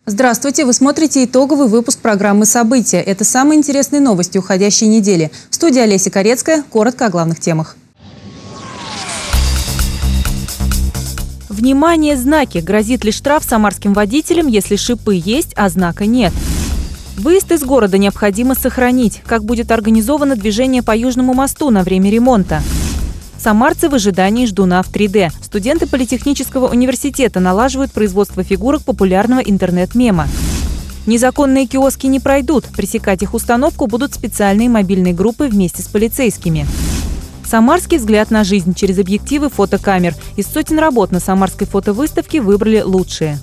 Здравствуйте! Вы смотрите итоговый выпуск программы «События». Это самые интересные новости уходящей недели. В студии Олеся Корецкая. Коротко о главных темах. Внимание, знаки! Грозит ли штраф самарским водителям, если шипы есть, а знака нет? Выезд из города необходимо сохранить. Как будет организовано движение по Южному мосту на время ремонта? Самарцы в ожидании ждуна в 3D. Студенты Политехнического университета налаживают производство фигурок популярного интернет-мема. Незаконные киоски не пройдут. Пресекать их установку будут специальные мобильные группы вместе с полицейскими. Самарский взгляд на жизнь через объективы фотокамер. Из сотен работ на самарской фотовыставке выбрали лучшие.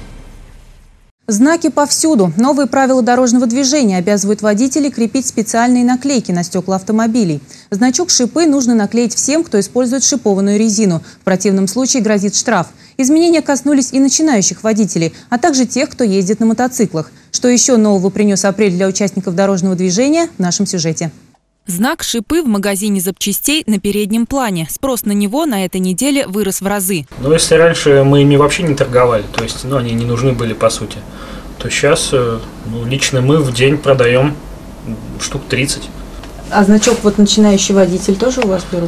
Знаки повсюду. Новые правила дорожного движения обязывают водителей крепить специальные наклейки на стекла автомобилей. Значок «Шипы» нужно наклеить всем, кто использует шипованную резину. В противном случае грозит штраф. Изменения коснулись и начинающих водителей, а также тех, кто ездит на мотоциклах. Что еще нового принес апрель для участников дорожного движения в нашем сюжете. Знак «Шипы» в магазине запчастей на переднем плане. Спрос на него на этой неделе вырос в разы. Но если раньше мы ими вообще не торговали, то есть они не нужны были по сути, то сейчас лично мы в день продаем штук 30. А значок начинающий водитель тоже у вас берут?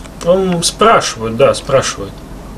Спрашивают, да, спрашивают.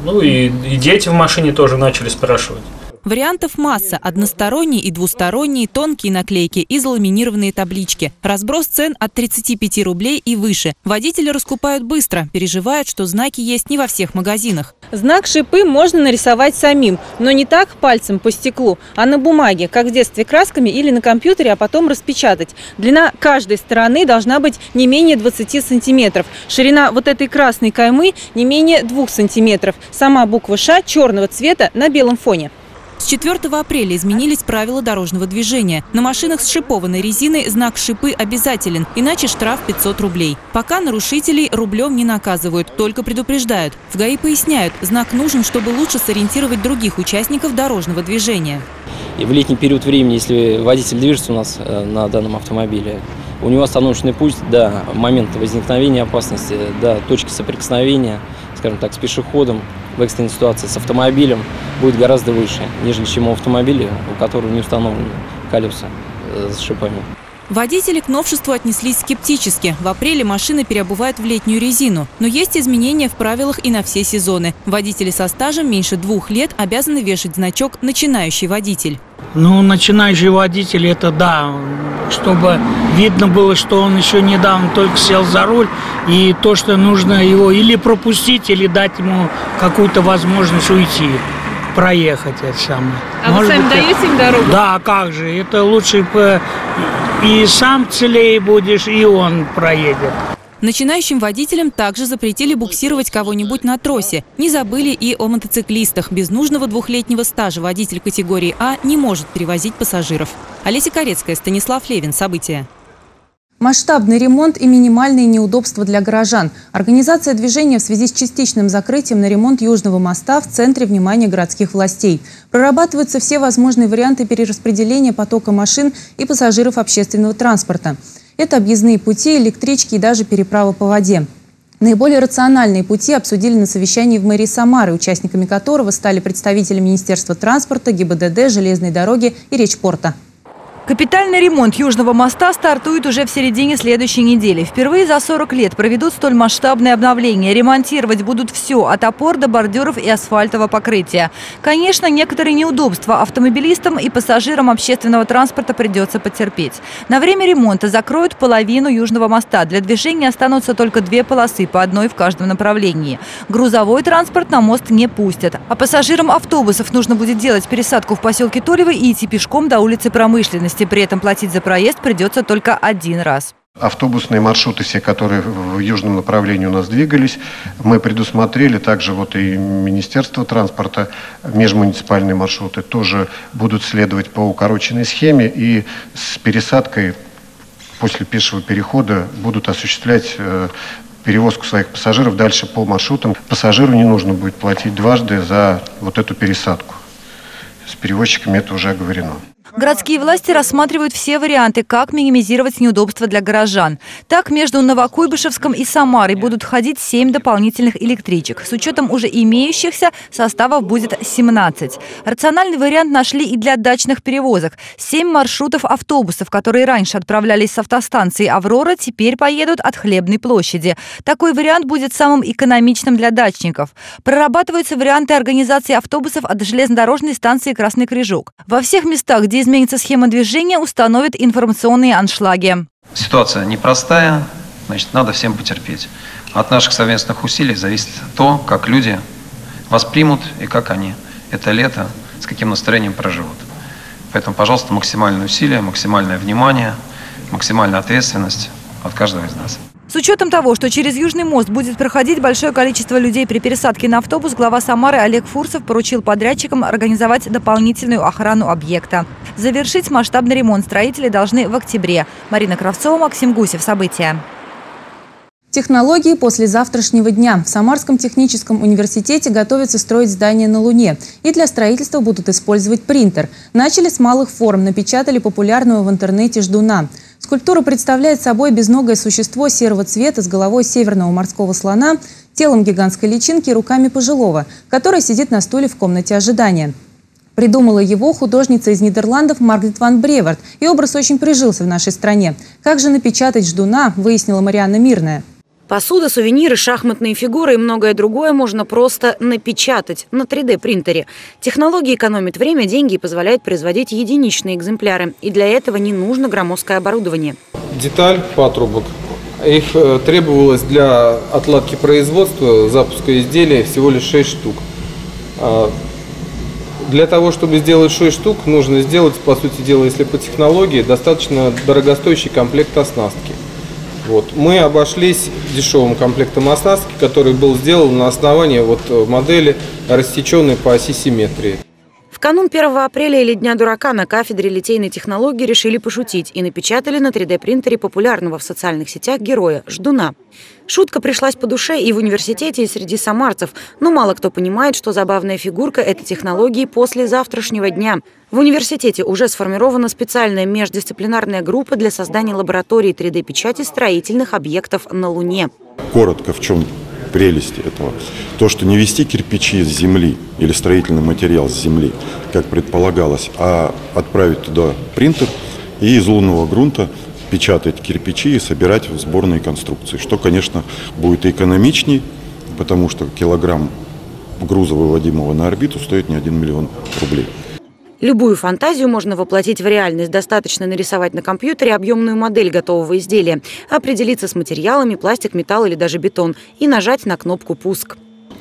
И дети в машине тоже начали спрашивать. Вариантов масса. Односторонние и двусторонние, тонкие наклейки и заламинированные таблички. Разброс цен от 35 рублей и выше. Водители раскупают быстро, переживают, что знаки есть не во всех магазинах. Знак «Шипы» можно нарисовать самим, но не так пальцем по стеклу, а на бумаге, как в детстве красками или на компьютере, а потом распечатать. Длина каждой стороны должна быть не менее 20 сантиметров. Ширина этой красной каймы не менее 2 сантиметров. Сама буква «Ш» черного цвета на белом фоне. С 4 апреля изменились правила дорожного движения. На машинах с шипованной резиной знак «Шипы» обязателен, иначе штраф 500 рублей. Пока нарушителей рублем не наказывают, только предупреждают. В ГАИ поясняют, знак нужен, чтобы лучше сориентировать других участников дорожного движения. И в летний период времени, если водитель движется у нас на данном автомобиле, у него остановочный путь до момента возникновения опасности, до точки соприкосновения, скажем так, с пешеходом, в экстренной ситуации с автомобилем будет гораздо выше, нежели чем у автомобиля, у которого не установлены колеса с шипами. Водители к новшеству отнеслись скептически. В апреле машины переобувают в летнюю резину. Но есть изменения в правилах и на все сезоны. Водители со стажем меньше 2 лет обязаны вешать значок «Начинающий водитель». Начинающий водитель – это да, чтобы видно было, что он еще недавно только сел за руль, и то, что нужно его или пропустить, или дать ему какую-то возможность уйти, проехать это самое. А вы сами даете им дорогу? Да, как же, это лучше и сам целее будешь, и он проедет. Начинающим водителям также запретили буксировать кого-нибудь на тросе. Не забыли и о мотоциклистах. Без нужного 2-летнего стажа водитель категории А не может перевозить пассажиров. Олеся Корецкая, Станислав Левин. События. Масштабный ремонт и минимальные неудобства для горожан. Организация движения в связи с частичным закрытием на ремонт Южного моста в центре внимания городских властей. Прорабатываются все возможные варианты перераспределения потока машин и пассажиров общественного транспорта. Это объездные пути, электрички и даже переправа по воде. Наиболее рациональные пути обсудили на совещании в мэрии Самары, участниками которого стали представители Министерства транспорта, ГИБДД, железной дороги и Речпорта. Капитальный ремонт Южного моста стартует уже в середине следующей недели. Впервые за 40 лет проведут столь масштабное обновление. Ремонтировать будут все, от опор до бордюров и асфальтового покрытия. Конечно, некоторые неудобства автомобилистам и пассажирам общественного транспорта придется потерпеть. На время ремонта закроют половину Южного моста. Для движения останутся только 2 полосы, по одной в каждом направлении. Грузовой транспорт на мост не пустят. А пассажирам автобусов нужно будет делать пересадку в поселке Толево и идти пешком до улицы Промышленности. При этом платить за проезд придется только 1 раз. Автобусные маршруты, все, которые в южном направлении у нас двигались, мы предусмотрели. Также и Министерство транспорта, межмуниципальные маршруты тоже будут следовать по укороченной схеме. И с пересадкой после пешего перехода будут осуществлять перевозку своих пассажиров дальше по маршрутам. Пассажиру не нужно будет платить дважды за эту пересадку. С перевозчиками это уже оговорено. Городские власти рассматривают все варианты, как минимизировать неудобства для горожан. Так, между Новокуйбышевском и Самарой будут ходить 7 дополнительных электричек. С учетом уже имеющихся составов будет 17. Рациональный вариант нашли и для дачных перевозок. 7 маршрутов автобусов, которые раньше отправлялись с автостанции «Аврора», теперь поедут от Хлебной площади. Такой вариант будет самым экономичным для дачников. Прорабатываются варианты организации автобусов от железнодорожной станции «Красный Крыжок». Во всех местах, где изменится схема движения, установят информационные аншлаги. Ситуация непростая, значит, надо всем потерпеть. От наших совместных усилий зависит то, как люди воспримут и как они это лето, с каким настроением проживут. Поэтому, пожалуйста, максимальные усилия, максимальное внимание, максимальная ответственность от каждого из нас. С учетом того, что через Южный мост будет проходить большое количество людей при пересадке на автобус, глава Самары Олег Фурсов поручил подрядчикам организовать дополнительную охрану объекта. Завершить масштабный ремонт строители должны в октябре. Марина Кравцова, Максим Гусев. События. Технологии после завтрашнего дня. В Самарском техническом университете готовятся строить здание на Луне. И для строительства будут использовать принтер. Начали с малых форм, напечатали популярного в интернете ждуна. Скульптура представляет собой безногое существо серого цвета с головой северного морского слона, телом гигантской личинки и руками пожилого, который сидит на стуле в комнате ожидания. Придумала его художница из Нидерландов Маргрет ван Бревард, и образ очень прижился в нашей стране. Как же напечатать ждуна, выяснила Марианна Мирная. Посуда, сувениры, шахматные фигуры и многое другое можно просто напечатать на 3D-принтере. Технология экономит время, деньги и позволяет производить единичные экземпляры. И для этого не нужно громоздкое оборудование. Деталь, патрубок. Их требовалось для отладки производства, запуска изделия всего лишь 6 штук. Для того, чтобы сделать 6 штук, нужно сделать, по сути дела, если по технологии, достаточно дорогостоящий комплект оснастки. Мы обошлись дешевым комплектом оснастки, который был сделан на основании модели, рассеченной по оси симметрии. В канун 1 апреля или Дня дурака на кафедре литейной технологии решили пошутить и напечатали на 3D-принтере популярного в социальных сетях героя – ждуна. Шутка пришлась по душе и в университете, и среди самарцев. Но мало кто понимает, что забавная фигурка – это технологии после завтрашнего дня. В университете уже сформирована специальная междисциплинарная группа для создания лаборатории 3D-печати строительных объектов на Луне. Коротко, в чем прелесть этого? То, что не везти кирпичи с земли или строительный материал с земли, как предполагалось, а отправить туда принтер и из лунного грунта печатать кирпичи и собирать в сборные конструкции, что, конечно, будет экономичней, потому что килограмм груза, выводимого на орбиту, стоит не 1 миллион рублей. Любую фантазию можно воплотить в реальность. Достаточно нарисовать на компьютере объемную модель готового изделия, определиться с материалами, пластик, металл или даже бетон, и нажать на кнопку «Пуск».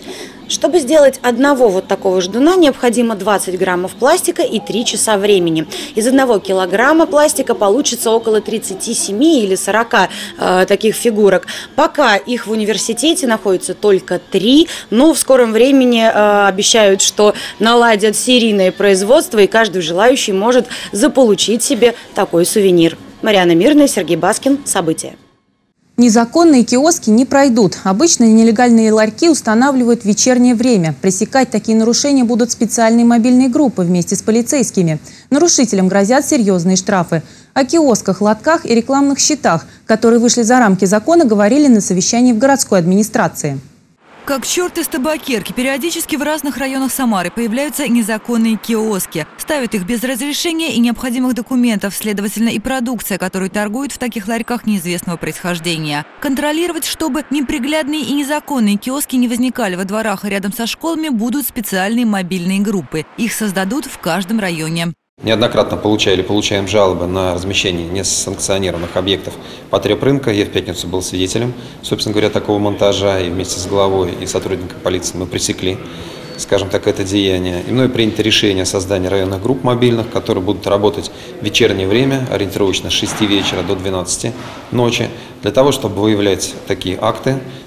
Чтобы сделать одного вот такого ждуна, необходимо 20 граммов пластика и 3 часа времени. Из 1 килограмма пластика получится около 37 или 40 таких фигурок. Пока их в университете находится только 3, но в скором времени обещают, что наладят серийное производство, и каждый желающий может заполучить себе такой сувенир. Марианна Мирная, Сергей Баскин. События. Незаконные киоски не пройдут. Обычно нелегальные ларьки устанавливают в вечернее время. Пресекать такие нарушения будут специальные мобильные группы вместе с полицейскими. Нарушителям грозят серьезные штрафы. О киосках, лотках и рекламных щитах, которые вышли за рамки закона, говорили на совещании в городской администрации. Как черт из табакерки, периодически в разных районах Самары появляются незаконные киоски. Ставят их без разрешения и необходимых документов, следовательно, и продукция, которую торгуют в таких ларьках неизвестного происхождения. Контролировать, чтобы неприглядные и незаконные киоски не возникали во дворах и рядом со школами, будут специальные мобильные группы. Их создадут в каждом районе. Неоднократно получаем жалобы на размещение несанкционированных объектов потребрынка. Я в пятницу был свидетелем, собственно говоря, такого монтажа, и вместе с главой и сотрудниками полиции мы пресекли, скажем так, это деяние. И мной принято решение о создании районных групп мобильных, которые будут работать в вечернее время, ориентировочно с 6 вечера до 12 ночи, для того, чтобы выявлять такие акты,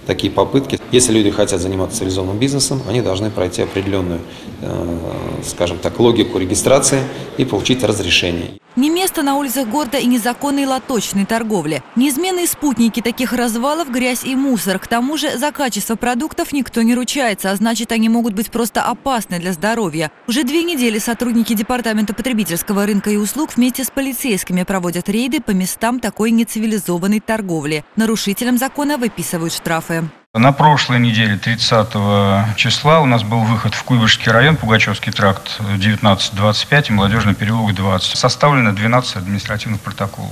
такие попытки. Если люди хотят заниматься цивилизованным бизнесом, они должны пройти определенную, скажем так, логику регистрации и получить разрешение. Не место на улицах города и незаконной лоточной торговли. Неизменные спутники таких развалов – грязь и мусор. К тому же за качество продуктов никто не ручается, а значит, они могут быть просто опасны для здоровья. Уже 2 недели сотрудники Департамента потребительского рынка и услуг вместе с полицейскими проводят рейды по местам такой нецивилизованной торговли. Нарушителям закона выписывают штрафы. На прошлой неделе, 30 числа, у нас был выход в Куйбышевский район, Пугачевский тракт 19-25 и Молодежный переулок 20. Составлено 12 административных протоколов.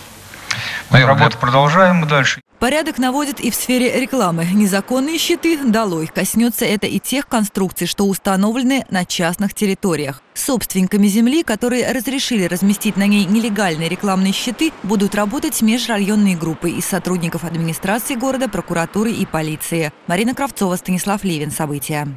Работу продолжаем и дальше. Порядок наводят и в сфере рекламы. Незаконные щиты долой. Коснется это и тех конструкций, что установлены на частных территориях. Собственниками земли, которые разрешили разместить на ней нелегальные рекламные щиты, будут работать межрайонные группы из сотрудников администрации города, прокуратуры и полиции. Марина Кравцова, Станислав Левин. События.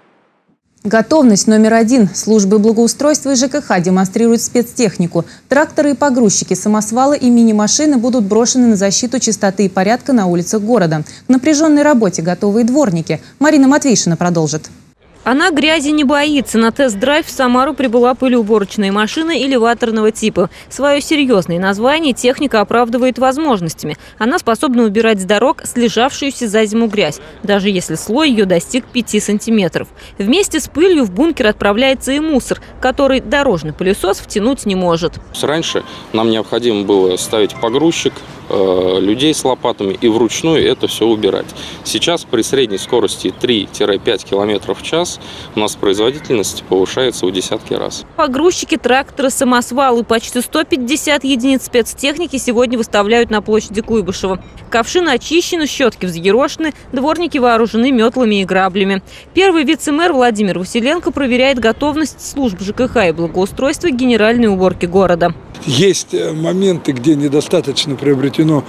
Готовность номер 1. Службы благоустройства и ЖКХ демонстрируют спецтехнику. Тракторы и погрузчики, самосвалы и мини-машины будут брошены на защиту чистоты и порядка на улицах города. К напряженной работе готовы и дворники. Марина Матвейшина продолжит. Она грязи не боится. На тест-драйв в Самару прибыла пылеуборочная машина элеваторного типа. Свое серьезное название техника оправдывает возможностями. Она способна убирать с дорог слежавшуюся за зиму грязь, даже если слой ее достиг 5 сантиметров. Вместе с пылью в бункер отправляется и мусор, который дорожный пылесос втянуть не может. Раньше нам необходимо было ставить погрузчик, людей с лопатами и вручную это все убирать. Сейчас при средней скорости 3-5 км в час у нас производительность повышается в десятки раз. Погрузчики, тракторы, самосвалы, почти 150 единиц спецтехники сегодня выставляют на площади Куйбышева. Ковшины очищены, щетки взъерошены, дворники вооружены метлами и граблями. Первый вице-мэр Владимир Василенко проверяет готовность служб ЖКХ и благоустройства к генеральной уборке города. Есть моменты, где недостаточно приобретено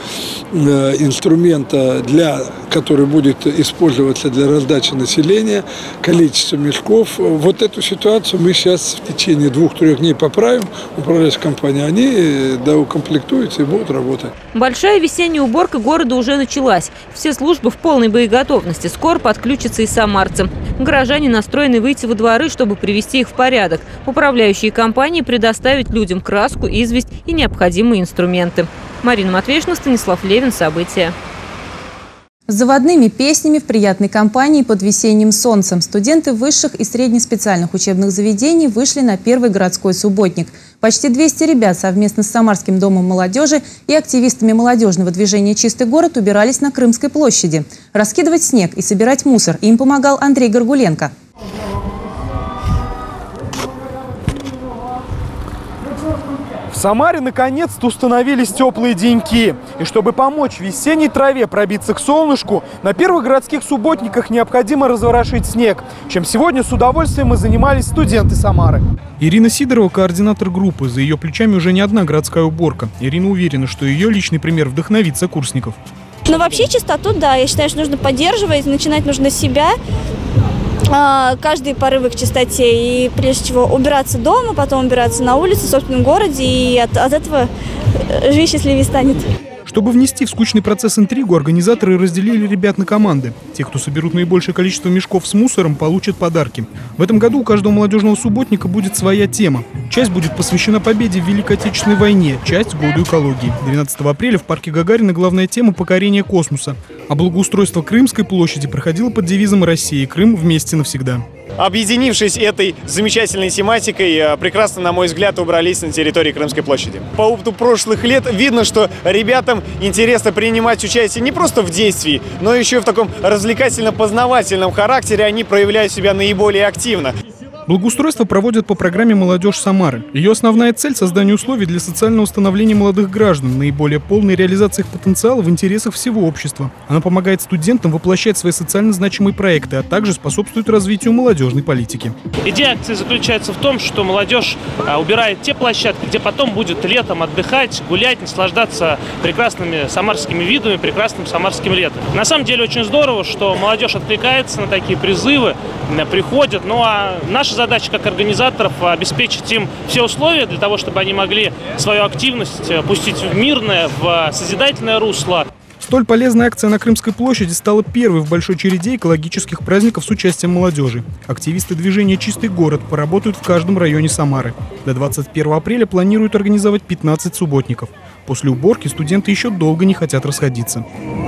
инструмента, который будет использоваться для раздачи населения, количество мешков. Вот эту ситуацию мы сейчас в течение 2-3 дней поправим. Управляющая компания, они доукомплектуются и будут работать. Большая весенняя уборка города уже началась. Все службы в полной боеготовности. Скоро подключатся и самарцы. Горожане настроены выйти во дворы, чтобы привести их в порядок. Управляющие компании предоставят людям краску, известь и необходимые инструменты. Марина Матвейшина, Станислав Левин. События. С заводными песнями в приятной компании под весенним солнцем студенты высших и среднеспециальных учебных заведений вышли на первый городской субботник. Почти 200 ребят совместно с Самарским домом молодежи и активистами молодежного движения «Чистый город» убирались на Крымской площади. Раскидывать снег и собирать мусор им помогал Андрей Горгуленко. В Самаре наконец-то установились теплые деньки. И чтобы помочь весенней траве пробиться к солнышку, на первых городских субботниках необходимо разворошить снег, чем сегодня с удовольствием и занимались студенты Самары. Ирина Сидорова – координатор группы. За ее плечами уже не одна городская уборка. Ирина уверена, что ее личный пример вдохновит сокурсников. Но вообще чистоту, да, я считаю, что нужно поддерживать, начинать нужно с себя. Каждый порывы к чистоте. И прежде всего убираться дома, потом убираться на улице, в собственном городе. И от этого жизнь счастливее станет. Чтобы внести в скучный процесс интригу, организаторы разделили ребят на команды. Те, кто соберут наибольшее количество мешков с мусором, получат подарки. В этом году у каждого молодежного субботника будет своя тема. Часть будет посвящена победе в Великой Отечественной войне, часть – году экологии. 12 апреля в парке Гагарина главная тема – покорение космоса. А благоустройство Крымской площади проходило под девизом «Россия и Крым вместе навсегда». Объединившись этой замечательной тематикой, прекрасно, на мой взгляд, убрались на территории Крымской площади. По опыту прошлых лет видно, что ребятам интересно принимать участие не просто в действии, но еще и в таком развлекательно-познавательном характере. Они проявляют себя наиболее активно. Благоустройство проводят по программе «Молодежь Самары». Ее основная цель – создание условий для социального становления молодых граждан, наиболее полной реализации их потенциала в интересах всего общества. Она помогает студентам воплощать свои социально значимые проекты, а также способствует развитию молодежной политики. Идея акции заключается в том, что молодежь убирает те площадки, где потом будет летом отдыхать, гулять, наслаждаться прекрасными самарскими видами, прекрасным самарским летом. На самом деле очень здорово, что молодежь откликается на такие призывы, приходит. Ну а наша задача как организаторов – обеспечить им все условия для того, чтобы они могли свою активность пустить в мирное, в созидательное русло. Столь полезная акция на Крымской площади стала первой в большой череде экологических праздников с участием молодежи. Активисты движения «Чистый город» поработают в каждом районе Самары. До 21 апреля планируют организовать 15 субботников. После уборки студенты еще долго не хотят расходиться.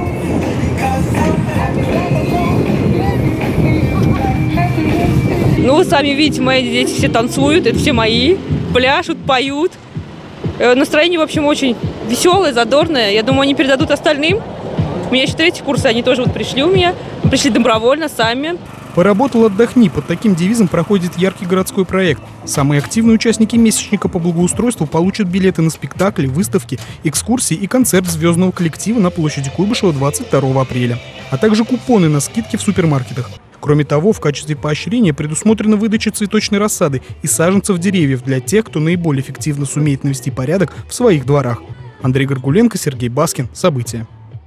Ну, вы сами видите, мои дети все танцуют, это все мои, пляшут, поют. Настроение, в общем, очень веселое, задорное. Я думаю, они передадут остальным. У меня еще 3-й курс, они тоже пришли у меня. Пришли добровольно, сами. «Поработал, отдохни» — под таким девизом проходит яркий городской проект. Самые активные участники месячника по благоустройству получат билеты на спектакли, выставки, экскурсии и концерт звездного коллектива на площади Куйбышева 22 апреля. А также купоны на скидки в супермаркетах. Кроме того, в качестве поощрения предусмотрена выдача цветочной рассады и саженцев деревьев для тех, кто наиболее эффективно сумеет навести порядок в своих дворах. Андрей Горгуленко, Сергей Баскин. События.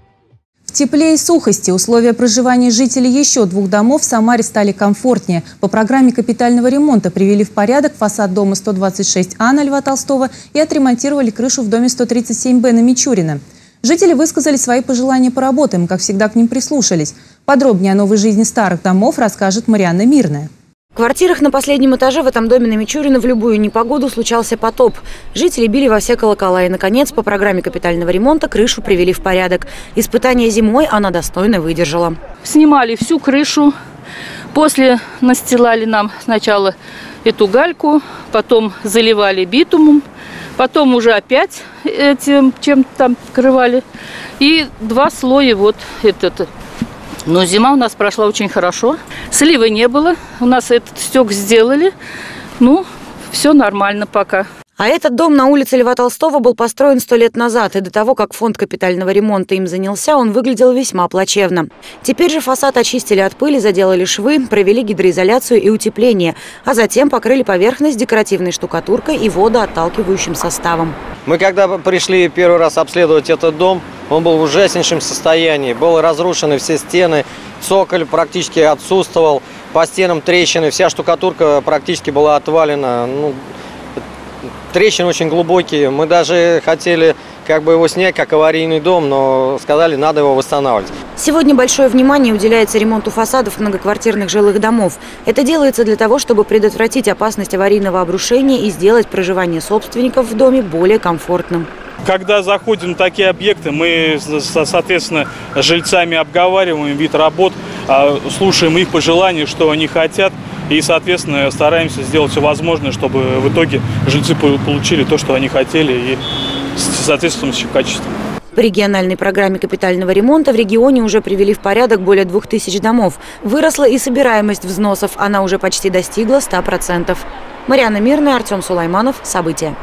В тепле и сухости условия проживания жителей еще 2 домов в Самаре стали комфортнее. По программе капитального ремонта привели в порядок фасад дома 126А на Льва Толстого и отремонтировали крышу в доме 137Б на Мичурина. Жители высказали свои пожелания по работам и, как всегда, к ним прислушались. Подробнее о новой жизни старых домов расскажет Марианна Мирная. В квартирах на последнем этаже в этом доме на Мичурина в любую непогоду случался потоп. Жители били во все колокола и, наконец, по программе капитального ремонта крышу привели в порядок. Испытание зимой она достойно выдержала. Снимали всю крышу, после настилали нам сначала эту гальку, потом заливали битумом, потом уже опять этим чем-то там покрывали. И 2 слоя вот этот. Но зима у нас прошла очень хорошо. Сливы не было. У нас этот стёк сделали. Ну, все нормально пока. А этот дом на улице Льва Толстого был построен 100 лет назад. И до того, как фонд капитального ремонта им занялся, он выглядел весьма плачевно. Теперь же фасад очистили от пыли, заделали швы, провели гидроизоляцию и утепление. А затем покрыли поверхность декоративной штукатуркой и водоотталкивающим составом. Мы когда пришли первый раз обследовать этот дом, он был в ужаснейшем состоянии. Были разрушены все стены, цоколь практически отсутствовал, по стенам трещины, вся штукатурка практически была отвалена. Трещины очень глубокие. Мы даже хотели его снять как аварийный дом, но сказали, надо его восстанавливать. Сегодня большое внимание уделяется ремонту фасадов многоквартирных жилых домов. Это делается для того, чтобы предотвратить опасность аварийного обрушения и сделать проживание собственников в доме более комфортным. Когда заходим на такие объекты, мы, соответственно, с жильцами обговариваем вид работ, слушаем их пожелания, что они хотят. И, соответственно, стараемся сделать все возможное, чтобы в итоге жильцы получили то, что они хотели, и с соответствующим качеством. По региональной программе капитального ремонта в регионе уже привели в порядок более 2000 домов. Выросла и собираемость взносов. Она уже почти достигла 100%. Марианна Мирная, Артем Сулайманов. События.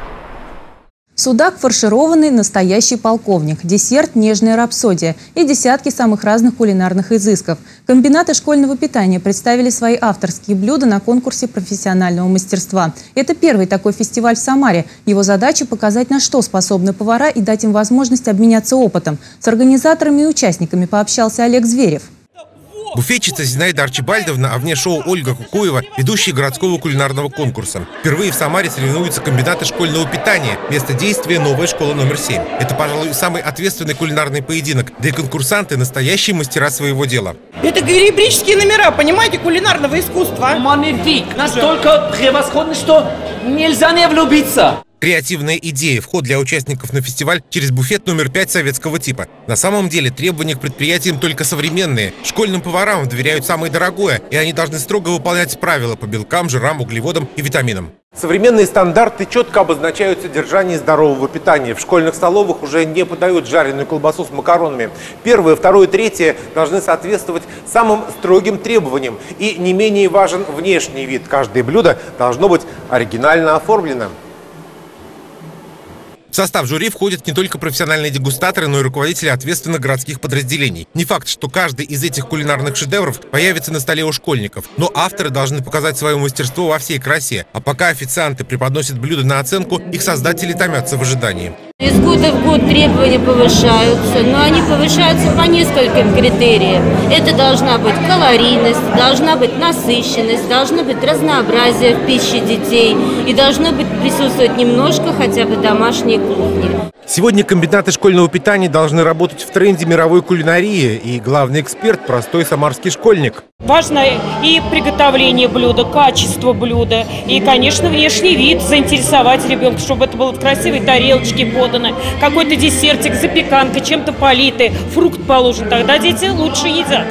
Судак фаршированный, настоящий полковник, десерт «Нежная рапсодия» и десятки самых разных кулинарных изысков. Комбинаты школьного питания представили свои авторские блюда на конкурсе профессионального мастерства. Это первый такой фестиваль в Самаре. Его задача – показать, на что способны повара и дать им возможность обменяться опытом. С организаторами и участниками пообщался Олег Зверев. Буфетчица Зинаида Арчибальдовна, а вне шоу Ольга Кукуева, ведущая городского кулинарного конкурса. Впервые в Самаре соревнуются комбинаты школьного питания. Место действия – новая школа номер 7. Это, пожалуй, самый ответственный кулинарный поединок. Да и конкурсанты – настоящие мастера своего дела. Это героические номера, понимаете, кулинарного искусства. Маневик настолько превосходный, что нельзя не влюбиться. Креативная идея – вход для участников на фестиваль через буфет номер 5 советского типа. На самом деле требования к предприятиям только современные. Школьным поварам доверяют самое дорогое, и они должны строго выполнять правила по белкам, жирам, углеводам и витаминам. Современные стандарты четко обозначают содержание здорового питания. В школьных столовых уже не подают жареную колбасу с макаронами. Первое, второе, третье должны соответствовать самым строгим требованиям. И не менее важен внешний вид. Каждое блюдо должно быть оригинально оформлено. В состав жюри входят не только профессиональные дегустаторы, но и руководители ответственных городских подразделений. Не факт, что каждый из этих кулинарных шедевров появится на столе у школьников, но авторы должны показать свое мастерство во всей красе. А пока официанты преподносят блюда на оценку, их создатели томятся в ожидании. Из года в год требования повышаются, но они повышаются по нескольким критериям. Это должна быть калорийность, должна быть насыщенность, должно быть разнообразие в пище детей и должно быть присутствовать немножко хотя бы домашней кухни. Сегодня комбинаты школьного питания должны работать в тренде мировой кулинарии, и главный эксперт – простой самарский школьник. Важно и приготовление блюда, качество блюда, и, конечно, внешний вид, заинтересовать ребенка, чтобы это было в красивой тарелочке подано, какой-то десертик, запеканка, чем-то политый, фрукт положен, тогда дети лучше едят.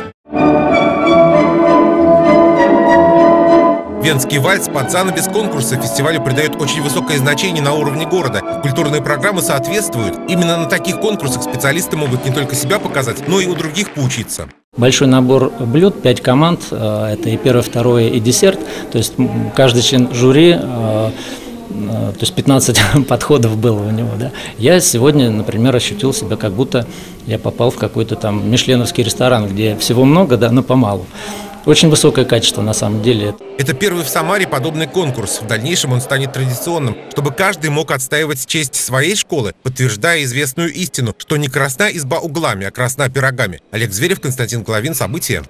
Венский вальс под занавес конкурса фестивалю придает очень высокое значение на уровне города. Культурные программы соответствуют. Именно на таких конкурсах специалисты могут не только себя показать, но и у других поучиться. Большой набор блюд, 5 команд, это и первое, второе, и десерт. То есть каждый член жюри, то есть 15 подходов было у него. Да. Я сегодня, например, ощутил себя, как будто я попал в какой-то там мишленовский ресторан, где всего много, да, но помалу. Очень высокое качество на самом деле. Это первый в Самаре подобный конкурс. В дальнейшем он станет традиционным, чтобы каждый мог отстаивать честь своей школы, подтверждая известную истину, что не красна изба углами, а красна пирогами. Олег Зверев, Константин Головин. События.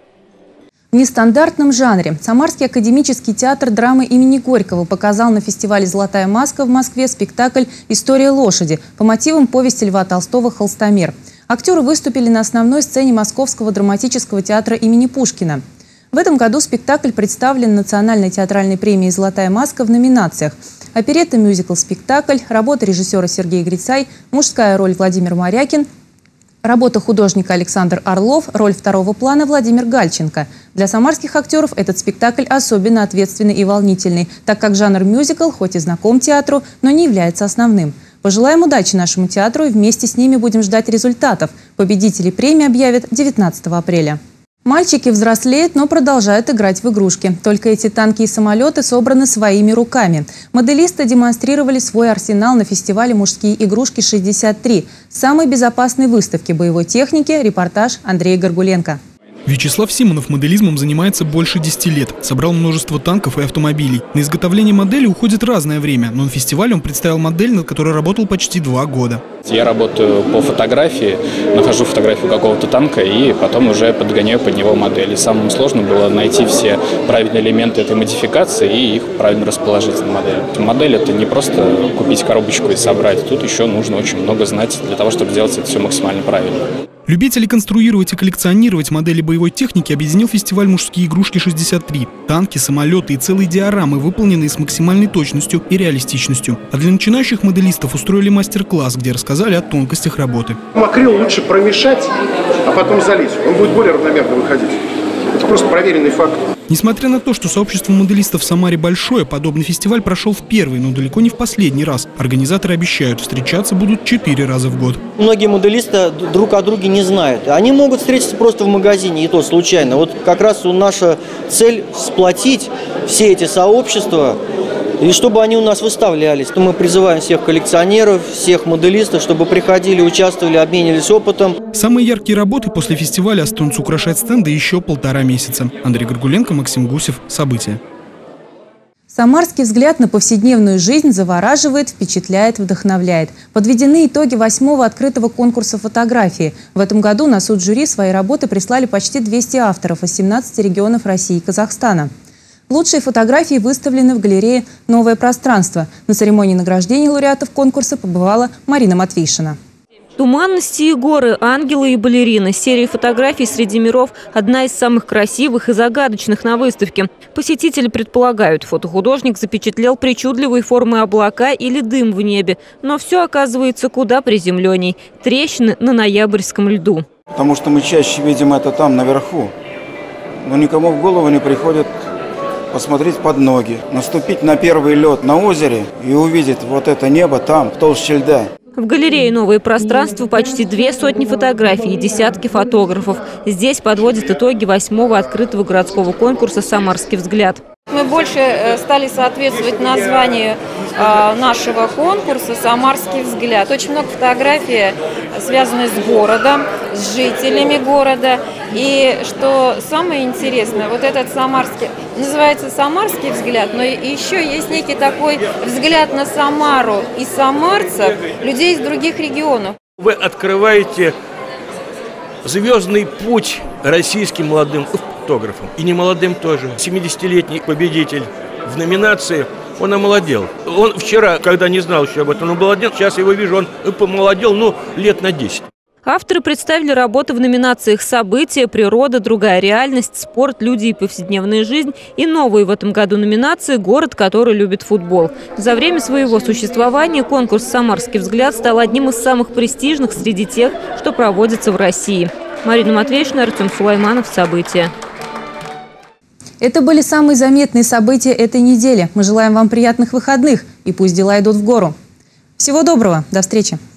В нестандартном жанре Самарский академический театр драмы имени Горького показал на фестивале «Золотая маска» в Москве спектакль «История лошади» по мотивам повести Льва Толстого «Холстомер». Актеры выступили на основной сцене Московского драматического театра имени Пушкина. В этом году спектакль представлен Национальной театральной премией «Золотая маска» в номинациях: оперетта, мюзикл, спектакль, работа режиссера Сергей Грицай, мужская роль Владимир Морякин, работа художника Александр Орлов, роль второго плана Владимир Гальченко. Для самарских актеров этот спектакль особенно ответственный и волнительный, так как жанр мюзикл хоть и знаком театру, но не является основным. Пожелаем удачи нашему театру и вместе с ними будем ждать результатов. Победителей премии объявят 19 апреля. Мальчики взрослеют, но продолжают играть в игрушки. Только эти танки и самолеты собраны своими руками. Моделисты демонстрировали свой арсенал на фестивале «Мужские игрушки-63». Самой безопасной выставки боевой техники. Репортаж Андрея Горгуленко. Вячеслав Симонов моделизмом занимается больше 10 лет. Собрал множество танков и автомобилей. На изготовление модели уходит разное время, но на фестивале он представил модель, над которой работал почти 2 года. Я работаю по фотографии, нахожу фотографию какого-то танка и потом уже подгоняю под него модель. И самым сложным было найти все правильные элементы этой модификации и их правильно расположить на модели. Модель — это не просто купить коробочку и собрать. Тут еще нужно очень много знать для того, чтобы сделать это все максимально правильно. Любителей конструировать и коллекционировать модели боевой техники объединил фестиваль «Мужские игрушки-63». Танки, самолеты и целые диорамы, выполненные с максимальной точностью и реалистичностью. А для начинающих моделистов устроили мастер-класс, где рассказали о тонкостях работы. Акрил лучше промешать, а потом залить. Он будет более равномерно выходить. Это просто проверенный факт. Несмотря на то, что сообщество моделистов в Самаре большое, подобный фестиваль прошел в первый, но далеко не в последний раз. Организаторы обещают, встречаться будут 4 раза в год. Многие моделисты друг о друге не знают. Они могут встретиться просто в магазине, и то случайно. Вот как раз наша цель – сплотить все эти сообщества, и чтобы они у нас выставлялись. То мы призываем всех коллекционеров, всех моделистов, чтобы приходили, участвовали, обменивались опытом. Самые яркие работы после фестиваля останутся украшать стенды еще 1,5 месяца. Андрей Горгуленко, Максим Гусев. События. Самарский взгляд на повседневную жизнь завораживает, впечатляет, вдохновляет. Подведены итоги 8-го открытого конкурса фотографии. В этом году на суд жюри свои работы прислали почти 200 авторов из 17 регионов России и Казахстана. Лучшие фотографии выставлены в галерее «Новое пространство». На церемонии награждения лауреатов конкурса побывала Марина Матвейшина. Туманности и горы, ангелы и балерины. Серия фотографий среди миров – одна из самых красивых и загадочных на выставке. Посетители предполагают, фотохудожник запечатлел причудливые формы облака или дым в небе. Но все оказывается куда приземленней – трещины на ноябрьском льду. Потому что мы чаще видим это там, наверху. Но никому в голову не приходит посмотреть под ноги, наступить на первый лед на озере и увидеть вот это небо там, в толще льда. В галерее «Новое пространство» почти 200 фотографий и десятки фотографов. Здесь подводят итоги 8-го открытого городского конкурса «Самарский взгляд». Мы больше стали соответствовать названию нашего конкурса «Самарский взгляд». Очень много фотографий, связанных с городом, с жителями города. И что самое интересное, вот этот самарский, называется «Самарский взгляд», но еще есть некий такой взгляд на Самару и самарцев, людей из других регионов. Вы открываете звездный путь российским молодым фотографам и немолодым тоже. 70-летний победитель в номинации он омолодел. Он вчера, когда не знал еще об этом, он молодел. Сейчас его вижу, он помолодел, лет на 10. Авторы представили работы в номинациях «События», «Природа», «Другая реальность», «Спорт», «Люди и повседневная жизнь» и новые в этом году номинации «Город, который любит футбол». За время своего существования конкурс «Самарский взгляд» стал одним из самых престижных среди тех, что проводится в России. Марина Матвеевна, Артем Сулайманов. События. Это были самые заметные события этой недели. Мы желаем вам приятных выходных и пусть дела идут в гору. Всего доброго. До встречи.